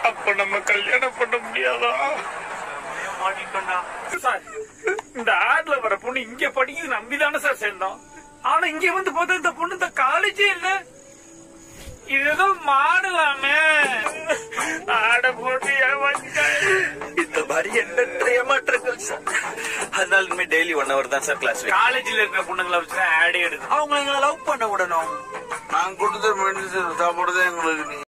அப்ப நம்ம கல்யாணம் பண்ண முடியாதா? சார், இந்த ஆட்ல வர பொண்ணு இங்க படிக்க நம்பிதானே சார் சேர்ந்தோம். ஆனா இங்க வந்து பார்த்தா இந்த பொண்ணு இந்த காலேஜே இல்ல. இது மாடலாமே ஆட போட்டு இந்த மாதிரி எண்ணற்ற ஏமாற்றங்கள் சார். அதனாலுமே டெய்லி 1 hour தான் சார் கிளாஸ். காலேஜ்ல இருக்கிற பொண்ணுங்களை வச்சு ஆடே எடுக்கும். அவங்க எங்களை லவ் பண்ண விடணும். நான் கொடுத்த மெடிசன் சாப்பிடுறது எங்களுக்கு